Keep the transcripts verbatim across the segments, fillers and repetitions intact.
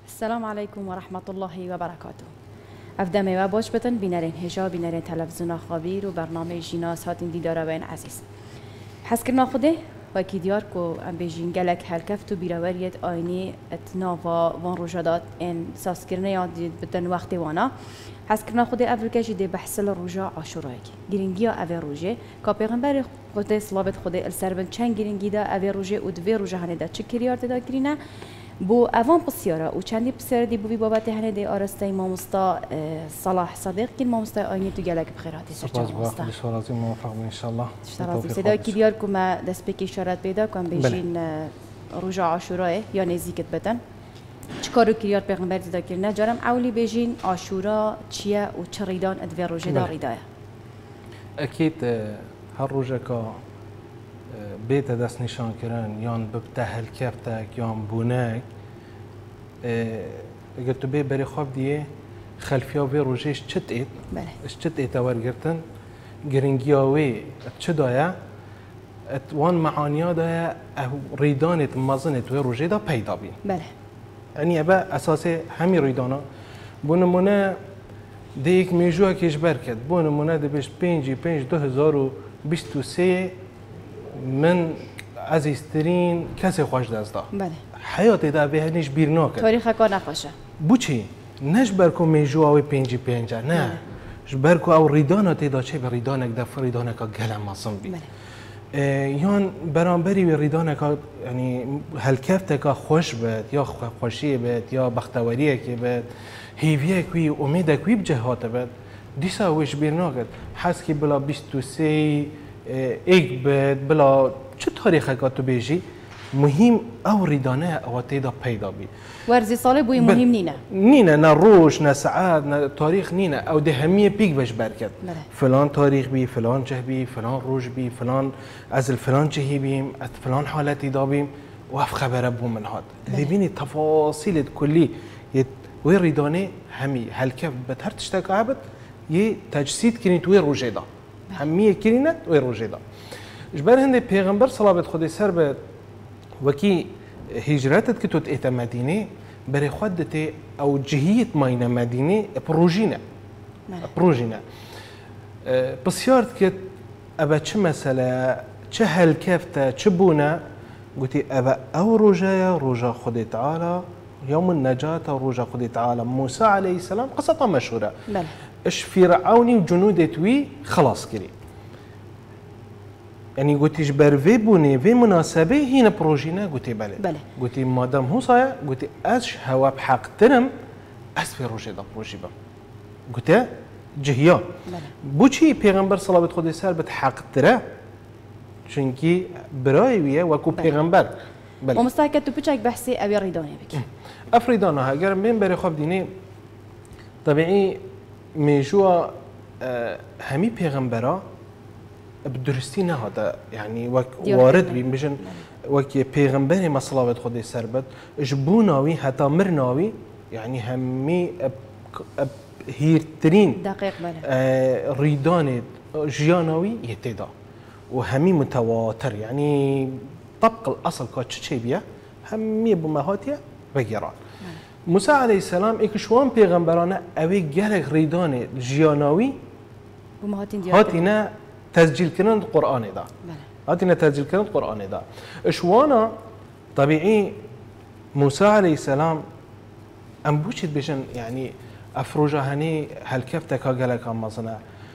السلام عليكم ورحمة الله وبركاته. أفدامي وباش بتن بينارين هجا بينارين تلفزيون خبير وبرنامج جيناس هاتين ديدارا وين عزيز. حس كرنا خده وكي دياركو أم بيجين جلك هالكفتو بيراوريت آيني اتنافا وان روجادات إن ساس كرنا يادي بتن وقت وانا. حس كرنا خده أفريقيا جدي بحث الرجاء عاشوراي. جرينجيا أفي روجي كابيغمبر خده صلابت خده السربن چند جرينجي دا أفي روجي ودفي روجا هنده چكريار تدا كرينا. بو اوان بسیاره و چندی بسیاره دی بوی بابت هنه دی آرسته مامستا صلاح صدیق که مامستا آینی تو گلک بخیراتی سرچه مامستا سپاس موفق ان شاء الله. اشتراطی صدا کی دیار که ما دست بکی اشارت پیدا کنم بیشین رجع عاشورای یا نزدیکت بدن چکارو کریار پیغمبر دیدا کرد جارم اولی بیشین عاشورا چیه و چه ریدان ادوی روزه دار ریدایه. اکید هر روزه که بيت دست نشان كران يان ببتهل كفتك يان بونك قلت بي بري خواب ديه خلفيا وي روجيش چت ايت اش چت ايت ورگرتن گرنگياوي چه دايا وان معانيا دايا ريدانت مازنت وي روجي دا پیدا بين بله يعني ابا اساسي همي ريدانا بونمونه ديك ميجوها كيش بركت بونمونه دي بيش پنج پنج دو هزار و بیست و سه من عزیزترین کسی خوش دست داد. بله. حیاتی دا به هنیش بیر نکرد. تاریخ کار نخواشه. بچی نش برکو میجواوی پنجی پنجه نه. ش برکو او ریدانه تیدا چه به ریدانه دفر ریدانه که گلم ماسم بی. بله. یان برانبری و ریدانه که یعنی هلکفته که خوش بد یا خوشی بد یا بختوریه که بد هیویه کوی امیده کوی بجهات بد دیسا وش بیر نکرد. حس کی بلا بیست و سه ایک بد بلا چه تاریخی که تو بیجی مهم او ریدانه او تیدا پیدا بی ورزی ساله بوی مهم نینه نینه نه روش نه ساعت نه تاریخ نینه او ده همیه پیک بش برکت فلان تاریخ بی فلان جه بی فلان روش بی فلان از فلان جهی بیم از فلان حالتی دا بیم و اف خبره بو من هاد ببینی تفاصیل کلی وی ریدانه همی هلکه به هر تشتک عبد یه تجسید کنید وی روژه دا همیه کرینت و روزه دا. جبر هنده پیغمبر صلوات خدای سر به وکی هجرتت که توت ایت مدینه برای خودت او جهیت ماین مدینه پروژینه. پروژینه. بسیارت که ابا چه مسئله چه هل کفته چه بونه گویی ابا او روزه روزه خدای تعالی يوم النجاة وروجا خدي تعالى موسى عليه السلام قصة مشهورة. بله. اش فرعوني وجنود توي خلاص كري. يعني قلت جبر في بوني في مناسبة هنا بروجينا قلت بله. بله. قلت مادام هو صايا قلت اش هوا بحق ترم اس في روجي دا بروجي با. قلت جهيا. بله. بوشي پیغمبر صلى الله عليه وسلم بتحق ترى چونكي براي ويا وكو پیغمبر. بله. ومستحق تو بچك بحثي ابي ريداني بك. افریدانه اگر من بری خواب دینی طبیعی میجوا همی پیغمبرا بدرستی نهاده یعنی وارد بیم بجن وکی پیغمبری مصلوات خودی سربت جبوناوی حتی مرناوی یعنی همی هیرترین دقیق بله ریدان جیاناوی یتیدا و همی متواتر یعنی طبق الاصل که چه بیا همی بمهاتیه بگیران. موسی علیه السلام اکشوان پیغمبرانه اوی گرگ ریدان جیاناوی هاتینا تسجیل کردن قرآن دا. هاتینا تسجیل کردن قرآن دا. اشوانا طبیعی موسی علیه السلام ام بوشید بشن یعنی افروجا هنی هلکفته که گلک هم مثلا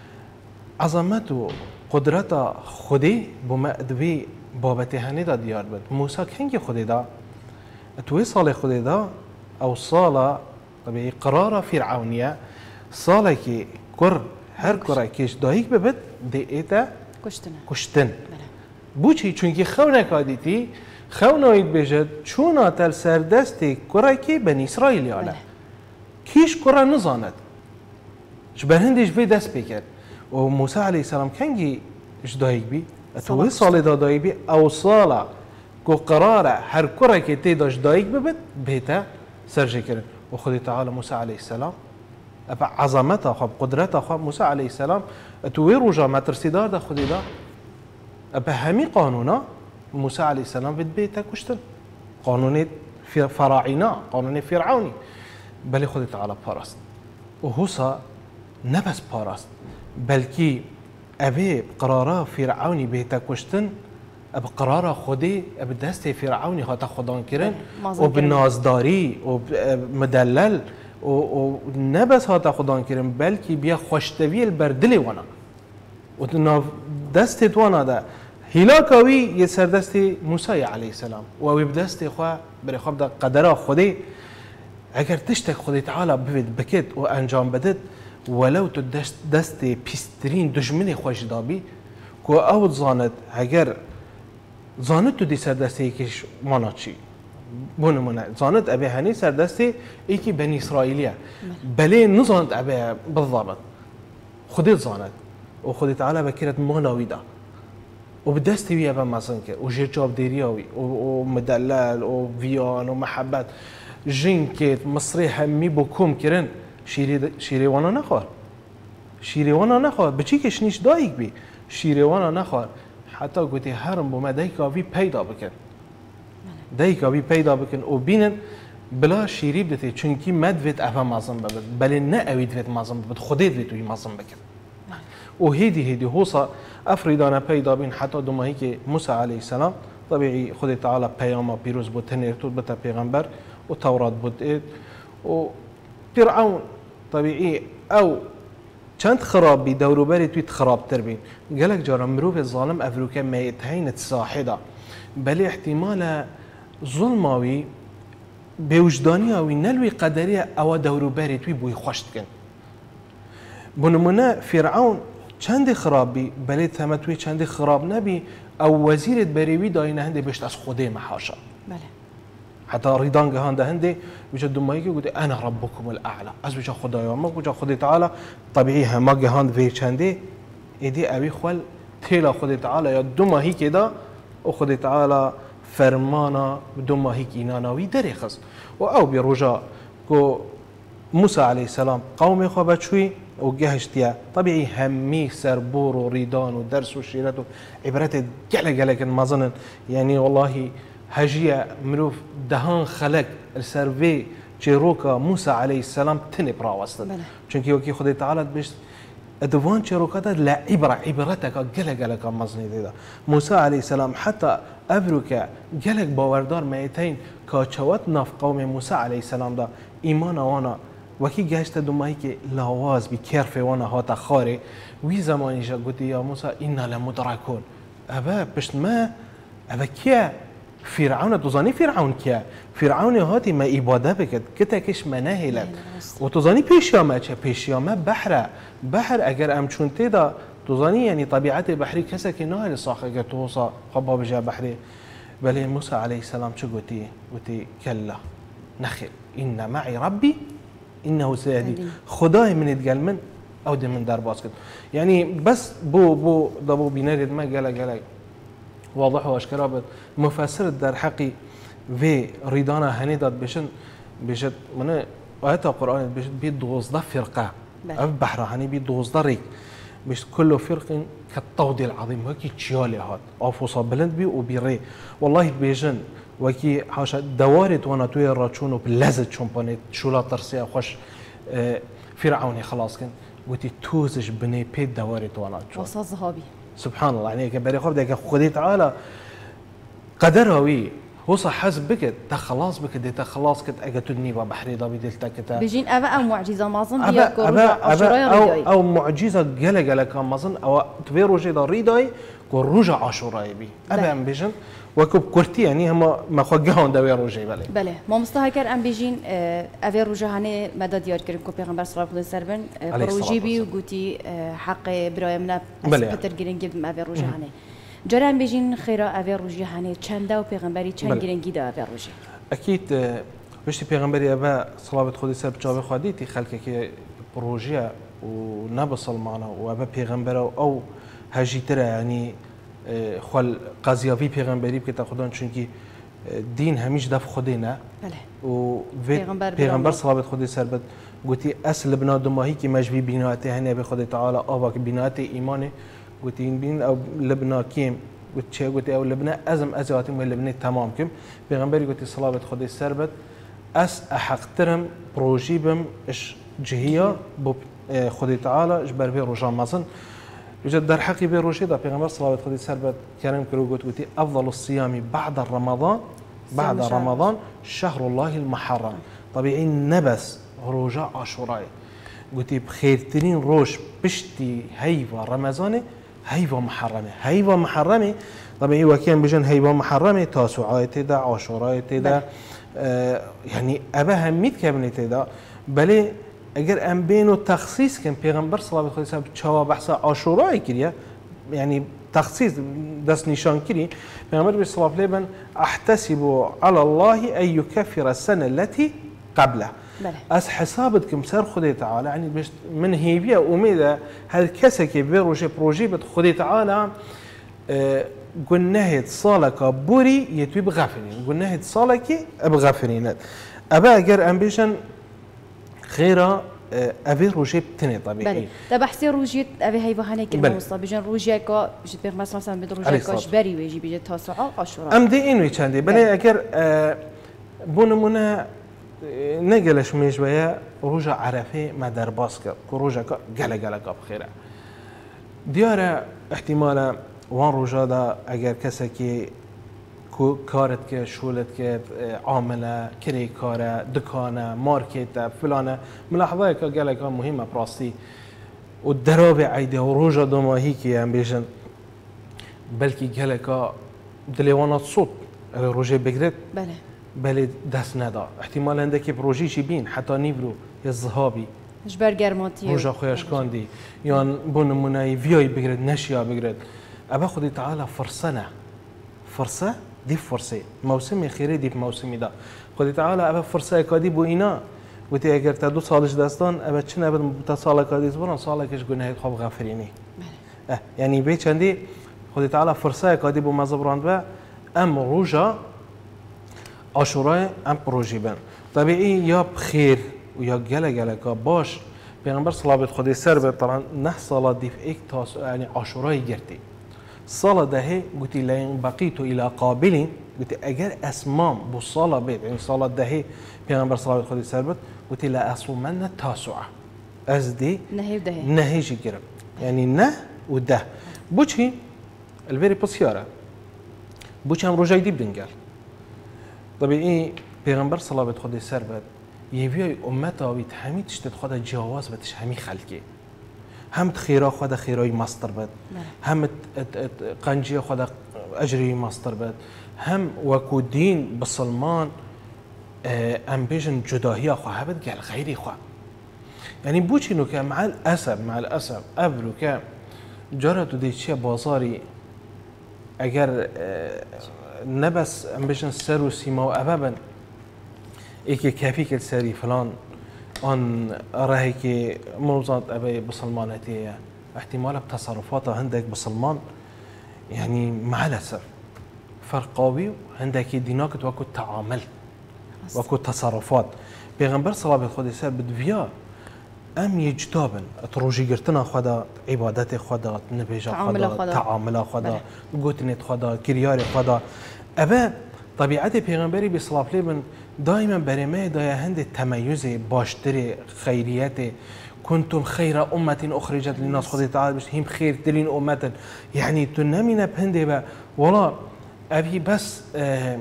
عظمت و قدرت خودی بمدوی بابت هنی دا دیار بود. موسی کنگی خودی دا توی صالح خودی دا او صالة طبيعي قرارة فرعونية صالة كي كر هر كرة كيش دايك ببد دي ايتا كشتن كشتن بوشي چونكي خونا كاديتي خونا يد بجد چونا تل سردستي كرة كي بني اسرائيل يالا كيش كرة نزاند جبر هندش في دست بكر وموسى عليه السلام كنجي اش دايك بي اتوي صالة دا دايك بي او صالة كو قرارة هر كرة كي تيداش دايك ببد بيتا سرجي كرن وخدي تعالى موسى عليه السلام أبا عظمته خب قدرته خب موسى عليه السلام توي رجع ما ترسيدار ده خدي ده أبا همي قانونا موسى عليه السلام في بيته كشتن قانوني في فراعنه قانون فرعوني بل خود تعالى باراست و هوسا نبس باراست بلكي ابي قرارا فرعوني بيتا كشتن اب قرارا خودي اب دست فرعوني هاتا خدان كرن و بنازداري و مدلل و نبس هاتا خدان كرن بلكي بيا خوشتوي البردل وانا و دست وانا ده هلاكاوي يسر دست موسى عليه السلام و او بدست خو بري خب ده قدره خودي اگر تشتك خودي تعالى بفيد بكت و انجام بدت ولو تو دست دست پیسترین دشمنی خوش دابی که او زانت اگر زانت تو دی سر دسته یکیش مانا چی بونمونه زانت ابي هني سر دسته یکی بنی اسرائیلیه بله نزانت ابي بالضبط خودت زانت و خودت تعالى بكرت ماناوی دا و بدسته وی ابا مزن که و جرجاب دیریاوی و مدلل و ویان و محبت جنکت مصری همی بکم کرن شیری شیری وانا نخوار شیری وانا نخوار بچی کش نیش دایک بی شیری وانا نخوار حتی گویی هرم بوم دایکاوی پیدا بکن دایکاوی پیدا بکن و بینن بلا شیری بدته چونکی مدویت افا مازن ببد بله نه اویدویت مازن ببد خودت ویتوی مازن بکن و هیدی هیدی هوسا افریدانه پیدا بین حتی دومایی که موسی علیه السلام طبیعی خود تعالی پیام پیروز بود تنیرتود بتا پیغمبر و تورات بود و فرعون طبيعي او چند خرابي دوروبري تويت خراب تربين قالك جارا مروف الظالم افروكا ما يتهين تصاحدا بل احتمال ظلماوي بوجدانياوي نلوي قدريه او دوروبري توي بوي خوشتكن بنمونه فرعون چند خرابي بل تمتوي چند خراب نبي او وزير بريوي داينه هندي بشت از خوده محاشا بله حتى ريدان جهان ده هندي بيجا دمايكي يقول انا ربكم الاعلى از بيجا خدايا ما بيجا خدي تعالى طبيعي ما جهان في چنده ايدي ابي خول تيلا خدي تعالى يا دماهي كده او خدي تعالى فرمانا دماهي كيناناوي دريخس و او بيروجا كو موسى عليه السلام قومي خو بچوي او جهشتيا طبيعي همي سربور وريدان ودرس وشيرات عبرات جل جل ما ظن يعني والله هجية مروف دهان خلق السرفي چیروکا موسى عليه السلام تني براوستن چونکی وکی خدای تعالی بيش ادوان چیروکا ده لعبره عبرتك گله گله کا مزنی دیدا موسى عليه السلام حتى ابروکا گله باوردار میتین کا چوت ناف قوم موسى عليه السلام ده ایمان وانا وکی گشت دومایی که لاواز بی کرف وانا هات خاره وی زمانی جا گوتی یا موسى اینا لمدرکون ابا پشت ما ابا کیا فرعون تظني فرعون كيا فرعون هاتي ما إبادة بكت كتاكش مناهلت وتظني بيشياما چه بيشياما بحر بحر اگر ام چون تيدا تظني يعني طبيعت بحري كسك ناهل صاخ اگر توصا خبا بجا بحري بل موسى عليه السلام چه قوتي قوتي كلا نخل إن معي ربي إنه سيهدي خداي من يتقال من أو دي من دار باسكت يعني بس بو بو دابو بينارد ما قال قال واضح واشكرا مفسر در حقي في ريدانا هنيدات بشن بشت من آيات القرآن بشت بيد دوزده فرقة أف بحر هني بيد دوزده ريك بشت كل فرق كالطود العظيم وكي تشيالي هات أفوصا بلند بي وبيري والله بيجن وكي حاشا دوارت وانا توي الراتشون وبلزت شمبانيت شولا ترسيا خوش فرعوني خلاص كن وتي توزش بني بيت دوارت وانا وصا ذهبي سبحان الله يعني كبري خب ده خدي تعالى قدروي هو صح حسب بك تخلاص بك ده خلاص كت اجتني بحري ضبي دلتا كتا بيجين ابا او معجزه ما ظن بيا او او معجزه جل جل كان ما ظن او تبي روجي ريداي كو رجع عاشوراي بي ابا ام بيجن وكب كرتي يعني هم ما خوجهون دوي روجي بله بله ما مستهكر ام بيجين افي روجهانه مدد يار كريم كو پیغمبر صلی الله علیه و سربن بروجي بي وقتي حق برايمنا اسبتر گرنگي م افي روجهانه جرام بيجين خيرا افي روجهانه چنده و پیغمبري چند گرنگي دا افي روجي اكيد بشتي پیغمبري ابا صلوات خدي سر بجاوي خديتي خلك كي بروجيا ونبصل معنا وابا پیغمبر او هجيتره يعني خال قضیاوی پیغمبری بکت خدان چونکی دین همیش دف خودینه بله و پیغمبر صلوات خودی سر بد گویی اصل بنا دماهی که مجبی بیناته هنه به خود تعالی آوا که بیناته ایمانه گویی این بین او لبنا کیم قلت چه قلت او لبنان ازم ازاتي من لبنان تمام كم پیغمبري قلت صلاه خدي سربت اس احق ترم بروجي بم اش جهيه بو خدي تعالى اجبر بي رجا مازن يوجد در حقي بي روجي دا پیغمبر صلاه خدي سربت كلام كرو قلت قلت افضل الصيام بعد رمضان بعد رمضان شهر الله المحرم طبيعي نبس روجا عاشوراء قلت بخيرترين روش بشتي هيفا رمضان هيفا محرمه هيفا محرمه طبيعي وكان بجن هيفا محرمه تاسوعاء تدا عاشوراء تدا آه يعني ابا هميت كابني تدا بلي اگر ام بينو تخصيص كان پیغمبر صلى الله عليه وسلم چوا بحث عاشوراء كريا يعني تخصيص دست نشان كري پیغمبر صلى الله عليه وسلم احتسب على الله ان يكفر السنه التي قبله بله. از حسابتكم سر خدي تعالى يعني باش من هيبيا اميده هالكسك بيروجي بروجي بت خدي تعالى أه قلنا صالك بوري يتوي بغفرين قلنا صالك بغفرين ابا اجر امبيشن خيرا ابي روجي بتني طبيعي بله تبع حسي روجي ابي هي بهانه كلمه موصله بجن روجي كا بجد بيغ مثلا مثلا بد روجي كا جبري ويجي بيجي تاسعه عاشوراء ام دي انو يچاندي بله اگر أه بونمونه نقلش ميجويا روجا عرفه ما درباس كا روجا كا قلا قلا كا بخيره ديارة احتمالا وان روجا دا اگر کسی که کارت که شولت که عامله کری کاره دکانه مارکت فلانه ملاحظه که قلا كا مهمه براستی و درابع عیده و روجا دماهی که هم بیشن بلکه قلا كا دلیوانات صوت روجا بگرد بله بله دست ندا احتمال عندك بروجي شي بين حتى نيبرو الذهابي جبر گرماتی روجا خویش کاندی یان بون منای ویای بگرد نشیا بگرد ابا خدي تعالى فرصنا فرصه دي فرصه موسم خيري دي موسمي دا خدي تعالى ابا فرصه كادي بو اینا وتي اگر تا دو سالش دستان ابا چنه ابا تا سال كادي زبران سالكش گناه خواب غفريني اه يعني بي چندي خدي تعالى فرصه كادي بو مزبراند و ام روجا عاشوراء ام پروژی بن طبیعی یا بخیر و یا گله گله که باش پیغمبر صلی الله علیه و سر طبعا نه سال دیف ایک تاس یعنی عاشوراء گرتی سال دهه گویی لین بقیت الى قابلین گویی اگر اسمام بو سال بیت یعنی سال دهه پیغمبر صلی الله علیه و سر گویی لا اصومن تاسعه از دی نهی دهه نهیجی گرم یعنی نه و ده بوچی الوری پسیاره بوچی هم روزای دیب دنگل طبيعي پیغمبر صلى الله عليه وسلم يبي امته ويت همي تشتت خدا جواز بتش همي خلقي هم تخيرا خدا خيراي ماستر بد هم قنجي خدا اجري ماستر بد هم وكو دين بسلمان ام بيجن جداهيه خو هبت قال غيري خو يعني بوچي نو كان مع الاسف مع الاسف قبل كان جرت دي شي بازاري اگر نبس ام بيشن سر و سيما و ابابن ايكي كافي كل سري فلان ان راهي كي موزات ابي بسلمانتي احتمال بتصرفاتها عندك بسلمان يعني مع الاسف فرق قوي عندك ديناك وكو تعامل وكو تصرفات پیغمبر صلى الله عليه وسلم بدفيا ام يجتابن تروجي قرتنا خدا عبادت خدا نبيجا خدا تعامل خدا قوتنت خدا كريار خدا ابا طبيعه پیغمبري بصلاه لبن دائما برمه دايا هند التميز باشتري خيريات كنتم خير امه اخرجت للناس خدي تعالى باش هم خير ترين امه يعني تنمينا بهند والله ابي بس اه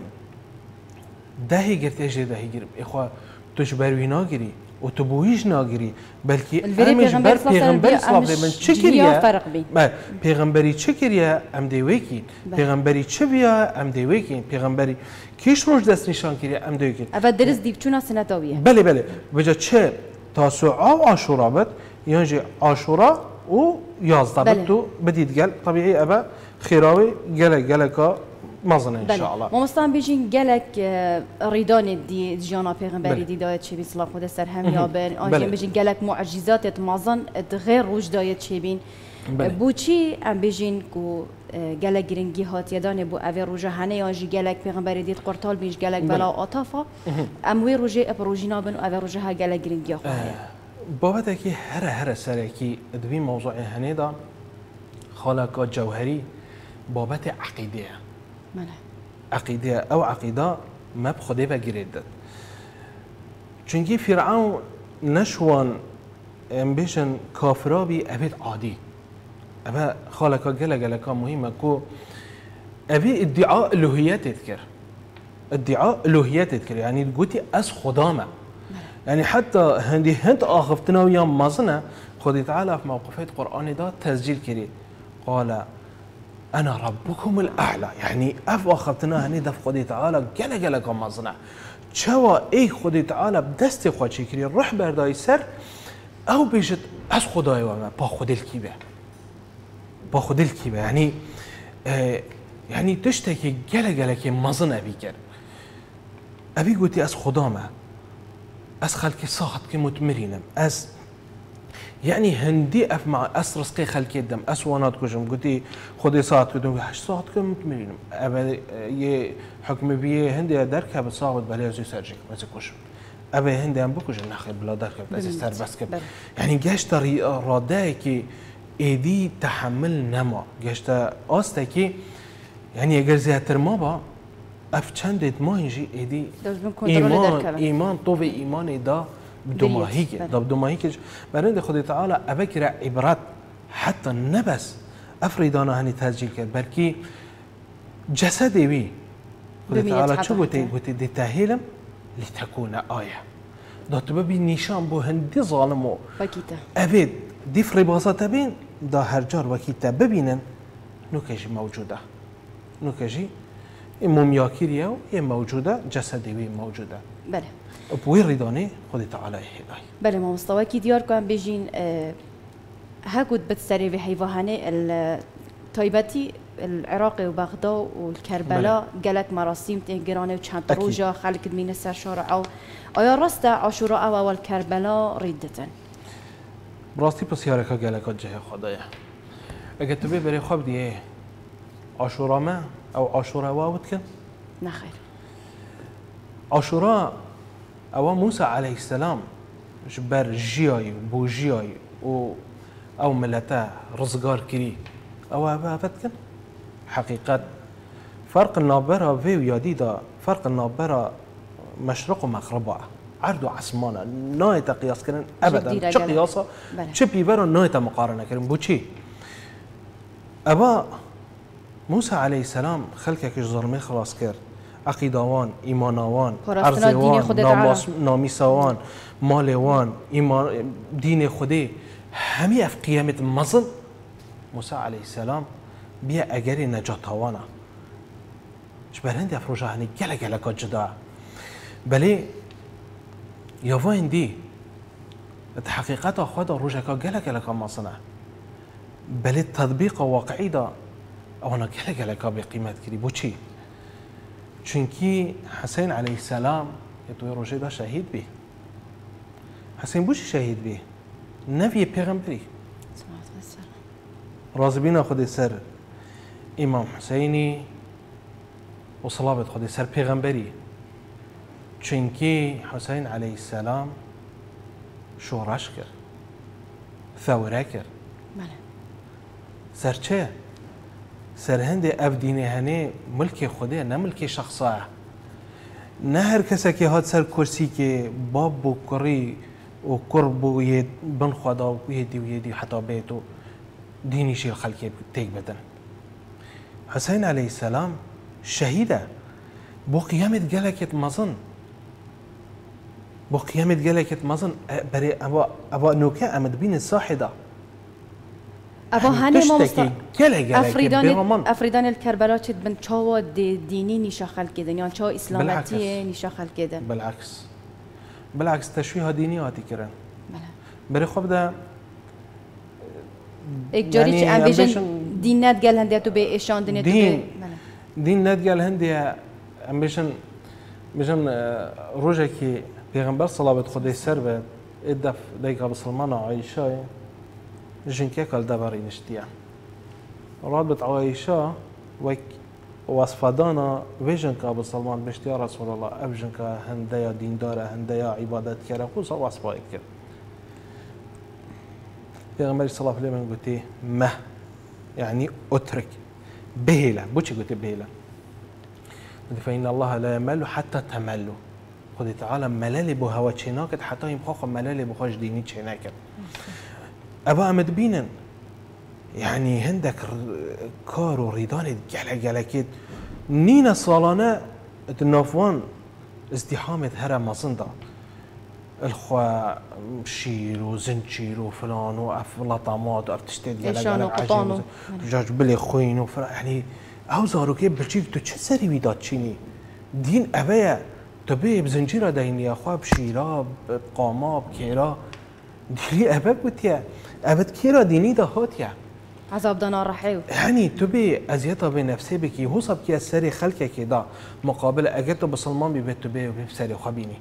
دهي قرت اجي دهي قرب اخوا تشبروي ناقري وتبويش ناقري بلكي امش بر پیغمبر صلى الله عليه وسلم چكريا ما پیغمبري چكريا ام دي ويكي پیغمبري چبيا ام دي ويكي پیغمبري كيش روج دست نشان كريا ام دي ويكي اول درس ديب چونا سنتاويه بله بله بجا چه تاسوعا و عاشورا بد ينجي عاشورا و يازده بد تو بديد قال طبيعي ابا خيراوي قال قالك مازن ان شاء الله ما مستان بيجين قالك ريدان دي جانا پیغمبري دي دايت شي بيصلاح خد سر هم يابن اجي بيجين قالك معجزات مازن غير روج دايت شي بين بوچی ام بيجين كو قالك گرنگي هات يدان بو اوي روجا هنه اجي قالك پیغمبري دي قرطال بيج قالك بلا عطافه ام وي روجي ابروجينا بن اوي روجا ها قالك گرنگي خو بابتكي هر هر سركي دبي موضوع هنه دا خالق جوهري بابت عقیده بله عقیده او عقیده ما بخوده و گیرد چونکی فرعون نشوان امبیشن کافرا بی ابد عادی ابا خالقا گله گله کا مهمه کو ابي ادعاء الوهيات تذكر ادعاء الوهيات تذكر يعني قلتي اس خدامه يعني حتى هندي هند اخفتنا ويا مازنا خدي تعالى في موقفات قرآني ده تسجيل كري قال انا ربكم الاعلى يعني اف اخفتنا هني دف خدي تعالى قال قال كم مازنا شوا اي خدي تعالى بدست خود شكري روح برداي سر او بيجت اس خداي وما با خد الكيبه با خد الكيبه يعني آه يعني تشتكي قال قال كي مازنا بيكر ابي قلتي اس خدامه اس خلقي صاحت كي متمرينم اس يعني هندي اف مع اس رزقي خلقي الدم اس وانات كوجم قلتي خدي صاحت كدم هش صاحت كي متمرينم ابا ي حكم بيه هندي درك بصاحت بلا زي سرجك بس كوجم ابا هندي ام بكوج ناخذ بلا درك بس استر بس كب يعني جاش طريقه راداكي ايدي تحمل نما جاش استكي يعني اگر زیاتر ما با اف چند ما اینجی ایدی ایمان ایمان تو و ایمان دا دوماهی که دا دوماهی که برند خدا تعالی ابکر عبرت حتی نبس افریدانا هنی تسجیل کرد بلکی جسدی وی خدا تعالی چه گوتی گوتی دی تهیلم لتكون آیه دا تو ببی نشان بو هندی ظالمو ابد دی فریبازات بین دا هر جار وکیتا ببینن نوکش موجوده نوكجي مومياكيريا هي موجوده جسدي موجوده بله بوي ريداني خدي تعالى هداي بله ما مستوى كي ديار كان بيجين أه هاكود بتسري في حيوانه الطيبتي العراق وبغداد والكربلاء قالك مراسم تهجرانه وشانت روجا خلق من السر شارع او ايا راسته عاشوراء او الكربلاء ريدتن براستي بس ياركا قالك جه خدايا اگه تو ببری خواب دیه عاشورا ما او عاشورا واوت كن نخير عاشورا او موسى عليه السلام جبر جياي بو جياي و او ملتا رزقار كري او ابات كن حقيقة فرق النابرة في ويادي دا فرق النابرة مشرق ومغرب عرض وعسمانة نايتا قياس كرن ابدا شو قياسة شو بيبرو نايتا مقارنة كرن بو چي ابا موسى عليه السلام خلقك ظلمي خلاص كر عقيدوان ايمانوان ارزوان ناميسوان مالوان ايمان دين خدي همي في قيامه مظن موسى عليه السلام بيا اجري نجاتوانا جبرندي افروجا هني قال قال كجدا بلي يا وين دي الحقيقه خدا روجا قال قال كما صنع بل التطبيق واقعي دا انا قال قال كابي قيمت كري بوشي چونكي حسين عليه السلام يتوي روجي دا شهيد به حسين بوشي شهيد به نبي پیغمبري رازبين خدي سر امام حسيني وصلابت خدي سر پیغمبري چونكي حسين عليه السلام شورش كر ثوره كر سر چه؟ سر هند اف دینه هنه ملک خوده نه ملک شخصه نه هر کسی که هات سر کرسی که باب و کری و قرب و یه بن خدا و یه دی و یه دی حتی بیت و دینیشی خلقی تیک بدن حسین علیه السلام شهیده بو قیامت گلکت مزن بو قیامت گلکت مزن برای ابا ابا نوکه امد بین ساحده ابا هني ما مست افريدان افريدان الكربلاء چد بن چاوا ديني نيشا خلق كدن يعني چاوا اسلامتي نيشا خلق كدن بالعكس بالعكس تشويه ديني هاتي كرن بله بري خب ده اك جاري يعني ام بيجن دين نت قال هندي تو بي اشان دين دين دين نت قال هندي ام بيجن بيجن روجا كي پیغمبر صلوات خدای سر به ادف دایکا بسلمان عایشه جنكي كل دبر ينشتيا رابط عائشة وك وصفدانا وجنك أبو سلمان بشتيا رسول الله أبجنك هنديا دين دارة هنديا عبادات كره خصوصا وصفائك كر پیغمبر صلى الله عليه وسلم قلتي ما يعني اترك بهلا بوشي قلت بهلا فإن الله لا يمل حتى تملوا خدي تعالى ملالي بو هوا تشيناكت حتى يبقى ملالي بو خوش ديني تشيناكت أبا أمد بينن يعني هندك كارو ريدان جلا جلا كيد نينا صالانة النافوان ازدحامة هرا مصندا الخوا شير وزنشير وفلان وافلاطامات وارتشتيت جلا جلا جاج بلي خوين وفلان يعني هاوزارو كيف بلشيك تو چه سري ويدات چيني دين أبايا تبي بزنجيرة ديني أخوة بشيرا بقاما بكيرا ديري أبا بوتيا أبد كيرا ديني ده هاتيا عذاب دانا رحيو يعني تبي أزيطة بنفسي بكي هو صب كي السري خلقك كده مقابل أجرته بسلمان ببيت تبي وبسري خبيني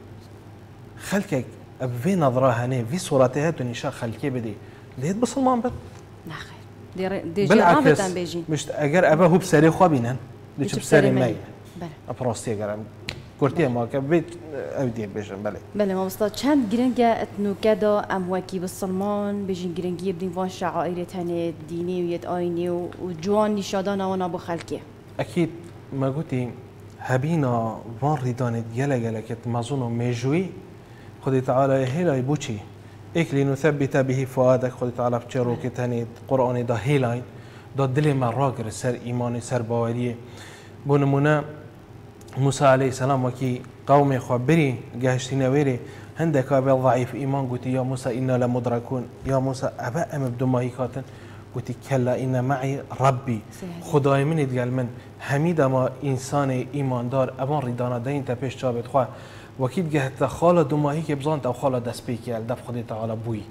خلقك في نظرة هني في صورتها تنشا خلقي بدي ليت بسلمان بد لا خير دي دي جرابة بيجي مش أجر أبا هو بسري خبينن ديش بسري ماي بله أبراستي أجرام كورتي ما كبيت أودي بيجن بله بله ما بسطات چند گرنگه اتنو كدا ام وكي بسلمان بيجين گرنگي بدين وان شعائر تاني ديني ويت آيني وجوان نشادان وانا بخلقه أكيد ما قلتي هبينا وان ريدان يلا يلا كت مازونو ميجوي خدي تعالى هلا يبوشي إكلي نثبت به فؤادك خدي تعالى بتشرو كتاني قرآن ده هلاين ده دل ما راجر سر إيماني سر باوريه بنمونا موسى عليه السلام وكي قومي خبري جهشتنا ويري هندك أبي ضعيف إيمان قلت يا موسى إنا لمدركون يا موسى أبا أم بدون ما يكاتن قلت كلا إن معي ربي خداي من يتقال من حميد ما إنسان إيمان دار أبان ريدانا دين تبيش جابت خوا وكيد جهت خالة دماهي كبزانت أو خالة دسبيكي الدف خدي تعالى بوي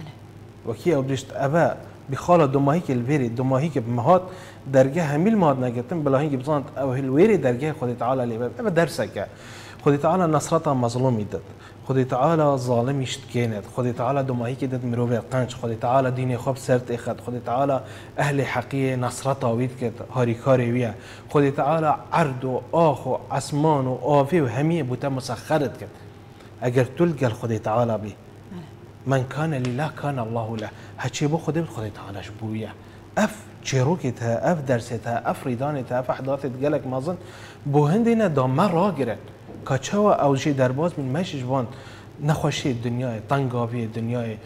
وكي أبدشت أبا بخالة دماهي كالفيري دماهي كبمهات درجة هميل ماد نجتن بلاهي كبزانت أو هالويري درجة خدي تعالى لباب أبا درسك خدي تعالى نصرتها مظلوم يدد خدي تعالى ظالم يشتكينت خدي تعالى دماهي كدد مروفي قنش خدي تعالى ديني خب سرت اخد خدي تعالى أهل حقيقة نصرتها ويد كت هاريكاري ويا خدي تعالى عرض وآخو عسمان وآفي وهمية بوتا مسخرت كت أجر تلقى خدي تعالى بي من كان لله كان الله له هاتشي بو خدي خدي تعالى شبويا اف چروكتها اف درستها اف ريدانتها اف احداثت قالك مازن بو هندنا دامر راگرن كاتشوا او شي درباز من مشش وان نخوشي الدنيا طنقاوي الدنيا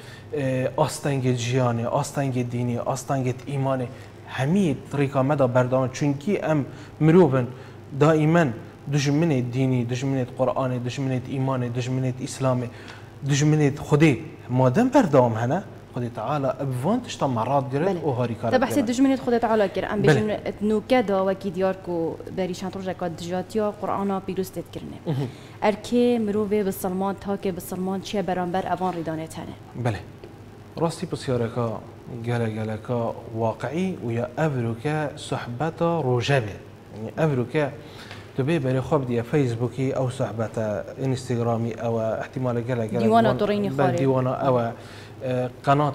آستنگ جياني آستنگ ديني آستنگ ايماني همي طريقه مدى بردام چونكي ام مروفن دائما دشمنه ديني دشمنه قرآن دشمنه ايمان دشمنه اسلامي دشمنه خدي مادام بردام هنا خدي تعالى بفان تشتا مرات جرت و هاري كارت طب حسيت دجمنة خدي تعالى كر ام بيجن اتنو كدا وكي دياركو بريشان ترجع كاد دجاتيا قرآن بيروس تذكرنا اركي مروفي بالسلمان تاكي بالسلمان شيء برانبر افان ريدانه تانه بله راستي بسياركا جلا جلاكا واقعي ويا افروكا صحبتا روجابه يعني افروكا تبي بري خوب دي فيسبوكي او صحبتا انستغرامي او احتمال جلا جلا ديوانا توريني خارج ديوانا او قناة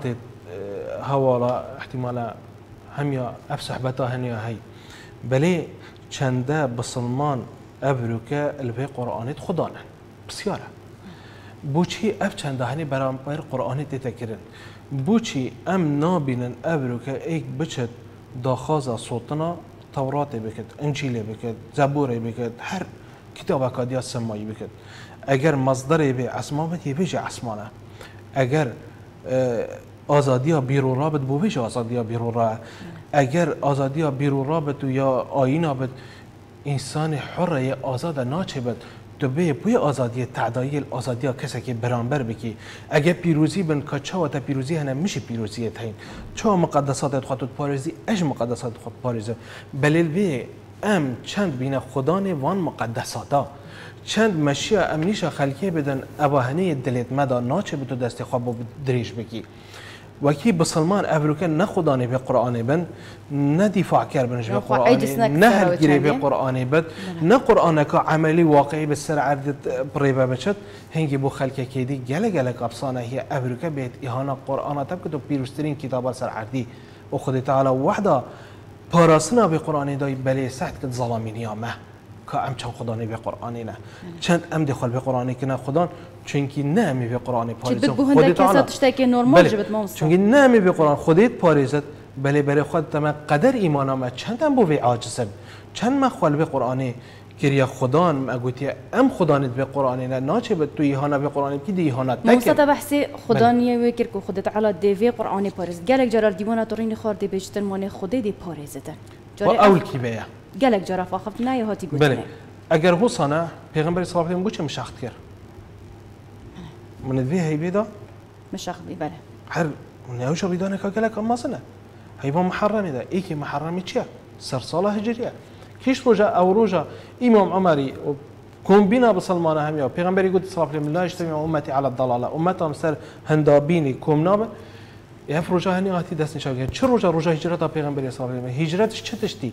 هوالا احتمالا هميا افسح بتا هنيا هي بلي چنده بسلمان ابروكا الفي قرآنيت خدانا بسيارة بوچي اف چنده هني برامبر قرآنيت تتكرن بوچي ام نابينن ابروكا ايك بچت داخازا صوتنا توراتي بكت انجيلي بكت زبوري بكت هر كتابك ديا سماي بكت اگر مصدري بي عسمامت يبيجي عسمانه اگر آزادی بیرون رابط بویش آزادی بیرون را اگر آزادی بیرون رابط و یا آیین بد انسان حر آزاد ناچه بد تو به بوی آزادی تعدایل آزادی کسی که برانبر بکی اگر پیروزی بن که چه و تا پیروزی هنم میشه پیروزی تاین چه مقدسات خودت پارزی اج مقدسات خود پارزه بلیل بی ام چند بین خدان وان مقدساتا چند مشیه امنیش خلقی بدن اباهنی دلت مدا ناچه بتو دست خواب دریش بکی وکی بسلمان افروکن نه خدانی به قرآن بن نه دفاع کر بنش به قرآن نه هلگیری به قرآن بد نه قرآن که عملی واقعی به سر عرض پریبه بچد هنگی بو خلق کیدی گله گله قبصانه هی افروکه بهت اهانه قرآن تب که تو پیروزترین کتاب سر عرضی و خود تعالی وحده پاراسنا به قرآن دای بله سخت که ظلامی نیامه که ام چند خدانی به قرآنی نه چند ام دخل به قرآنی که نه خدان چونکی نمی به قرآن پاریزد خودت تعالی تشتکی نرمال جبت مامست چونکی نمی به قرآن خودت پاریزد بله بله خود تما قدر ایمان ما چند هم بوی عاجزم چند ما خال به قرآنی کریا خدان ما گویی ام خدانت به قرآنی نه ناچه به توی هانا به قرآنی کی دی هانا تکن مصطفى بحثي خدانیه وکر کو خودت علا دیوی قرآنی پارز گلک جرار دیوانه تورین خورده بیشتر مانه خوده دی پارزتن و اول کی بیا گلک جرار فاخفت نه یا هاتی گویی بله اگر هو صنع پیغمبر صلی الله علیه و آله مشاخت کرد من ذي هي بيدا مشاخت بله هر من يوش بيدانه كاكلك اما صنع هيبقى محرم ده ايكي محرم تشيا سرصاله هجريه كيش رجا او رجا امام عمري كون بنا بسلمان هم يا پیغمبر يقول صلى الله عليه وسلم لا يجتمع امتي على الضلاله امتهم سر هندابيني كوم ناب يف رجا هني هاتي دست نشاگه چه رجا رجا هجرت پیغمبر صلى الله عليه وسلم هجرتش چه تشتي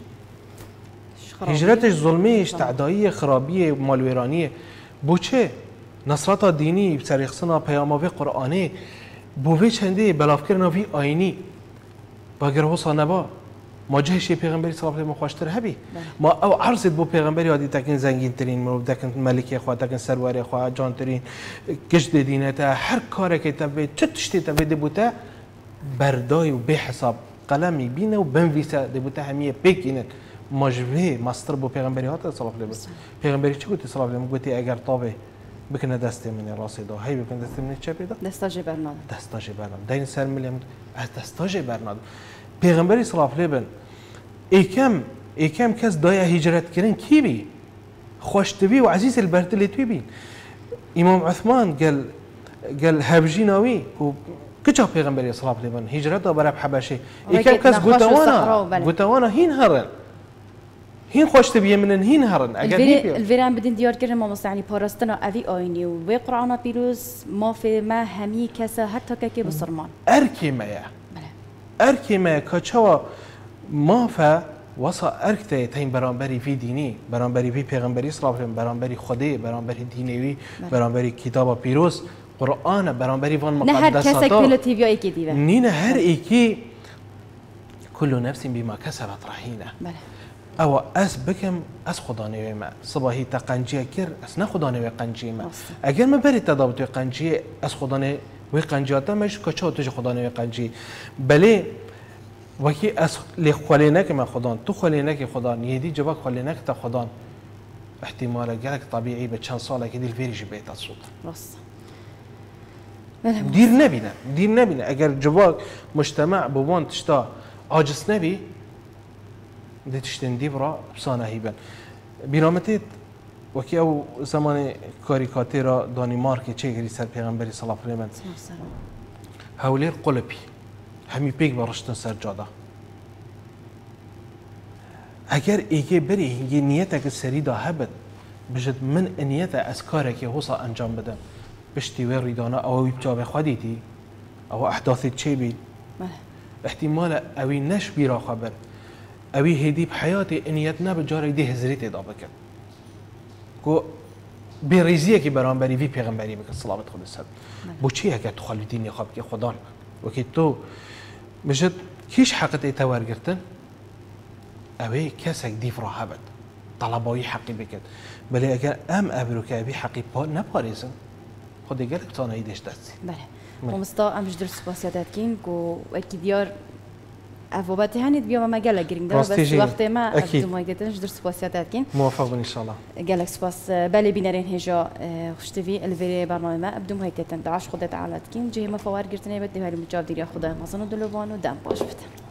هجرتش ظلميش تعدائيه خرابيه مالويرانيه بو چه نصرت دینی سریخسنا پیام‌آور قرآنی بوی چنده بلافکر نوی آینی باگر حسا نبا ما جهش پیغمبری صلی الله علیه و آله خوشتر هبی ما او عرضت بو پیغمبری عادی تکن زنگین ترین مرو تکن ملکی خوا تکن سروری خوا جان ترین گشت دینه تا هر کاری که تبی چه تشتی تبی دبوتا بردای و به حساب قلمی بینه و بنویسه دبوتا همیه بگینه ماجوه ماستر بو پیغمبری هات صلی الله علیه و آله پیغمبری چی گفتی صلی الله علیه و آله گفتی اگر تابه بکنه دست من راسي ده هي بکنه دست من چه پیدا دستاج برنامه دستاج برنامه دین سر ملیم از دستاج برنامه پیغمبری صلی الله علیه و آله ایکم ایکم کس دای هجرت کردن کی بی خوشتبی و عزیز البرتلی توی بین امام عثمان قال قال هبجیناوی و کجا پیغمبری صلی الله علیه و آله هجرت دو برای حبشه ایکم کس گوتوانا گوتوانا هین هرن هین خوشت بیه منن هین هرن اگر الفيران الفيران بدين ديار كرن ما مستعني باراستنا أذي آيني وقرآن بيروز ما في ما همي كسا حتى كي بصرمان أركي مايا أركي مايا كشوا ما فا وصا أركته تين برانبري في ديني برانبري في پیغمبري صلى الله عليه وسلم برانبري خدي برانبري ديني برانبري كتاب بيروز قرآن برانبري فان مقدسات نه هر کسی کل تیوی ای کی دیوه نين هر ایکی كل نفس بما كسبت رهينه بله او اس بكم اس خدانه ما صباحی تقنجیه کر اس نه خدانه و قنجیه ما اگر ما برید تدابط قنجیه اس خدانه و قنجیات مش کچا تو خدانه و قنجی بله وکی اس لخولینه که ما خدان تو خولینه که خدان یدی جواب خولینه که تا خدان احتمال گلک طبیعی به چند ساله که دل ویریش بیت صوت راست دیر نبینه دیر نبینه اگر جواب مجتمع بوان تشتا عاجز نبی ده تشتن دیبرا بسانه هیبن بینامتید وکی او زمان کاریکاتیرا دانمارک چه گری سر پیغمبری صلی الله علیه و آله هولیر قلبی همی پیگ برشتن سر جاده اگر ایگه بری هنگی نیت که سری دا هبد بجد من نیت از کاری که حوصا انجام بدم بشتی و ریدانه او بیبجا خودیتی او احداثی چه بید احتمال اوی نش بیرا خبر اوی هدی بحیاتی انیت نبود جاری دی هزریت ادا بکن کو بیریزیه که برانبری وی پیغمبری بکن سلامت خود سد بو چی اگر تو خالی دینی خواب که خدا و که تو مجد کیش حقت ایتوار گرتن اوی کسک دیف را هبد طلبایی حقی بکن بله اگر ام ابرو که اوی حقی پا نپاریزن خود دیگر بتانه ایدش دستی بله ومستا ام جدر سپاسیادت کین کو اکی دیار افوبات هنید بیا ما گله گریم داره بس وقت ما افزو ما گتنش در سپاسیادت کین موفق ان شاء الله گله سپاس بله بینرین هجا خوشتوی الوری برنامه ما ابدو ما هیتن داعش خودت عالت کین جه ما فوار گرتنه بده هری مجاب دیگه خدا مازن دلوان و دم باش بده